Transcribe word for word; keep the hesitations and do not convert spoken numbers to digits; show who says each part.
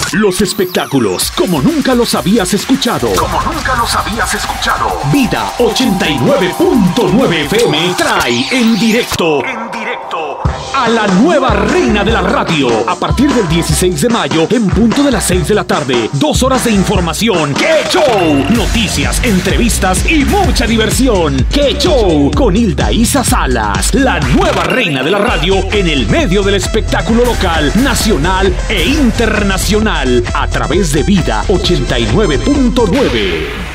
Speaker 1: Los espectáculos como nunca los habías escuchado. Como nunca los habías escuchado. Vida ochenta y nueve punto nueve F M trae en directo. En directo. A la nueva reina de la radio. A partir del dieciséis de mayo, en punto de las seis de la tarde. Dos horas de información. ¡Qué show! Noticias, entrevistas y mucha diversión. ¡Qué show! Con Hilda Isa Salas. La nueva reina de la radio en el medio del espectáculo local, nacional e internacional. A través de Vida ochenta y nueve punto nueve.